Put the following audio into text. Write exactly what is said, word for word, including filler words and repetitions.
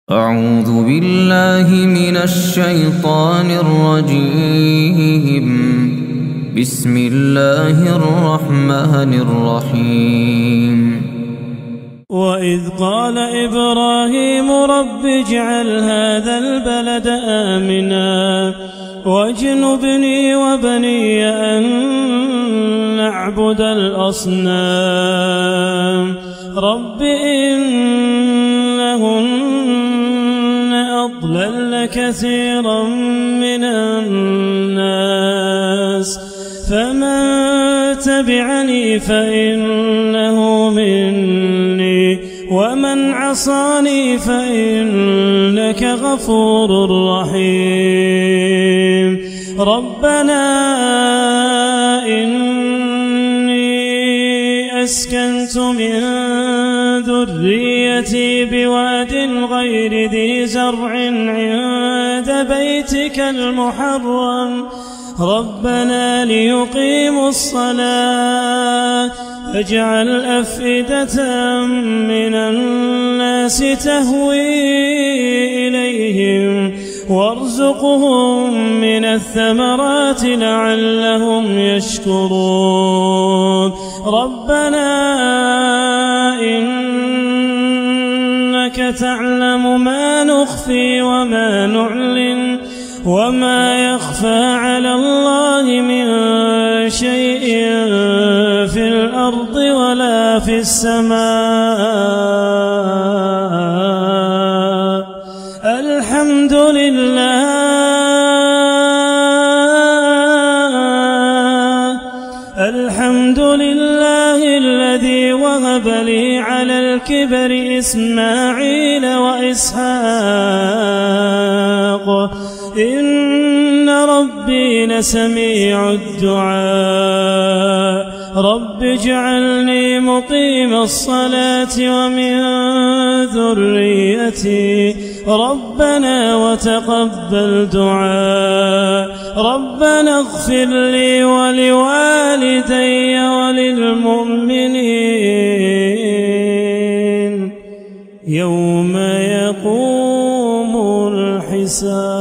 أعوذ بالله من الشيطان الرجيم. بسم الله الرحمن الرحيم. وإذ قال إبراهيم رب اجعل هذا البلد آمنا واجنبني وبني أن نعبد الأصنام رب إنهن أضللن كثيرا من الناس فمن تبعني فإنه مني ومن عصاني فإنك غفور رحيم. ربنا إني أسكنت من ذريتي بواد غير ذي زرع عند بيتك المحرم ربنا ليقيموا الصلاة فاجعل أفئدة من الناس تهوي إليهم وارزقهم من الثمرات لعلهم يشكرون. ربنا إنك تعلم ما نخفي وما نعلن وما يخفى على الله من شيء في الأرض ولا في السماء. الحمد لله الحمد لله الذي وهب لي على الكبر إسماعيل وإسحاق إن ربي لسميع الدعاء. رب اجعلني مقيم الصلاة ومن ذريتي ربنا وتقبل دعاء. ربنا اغفر لي ولوالدي وللمؤمنين يوم يقوم الحساب.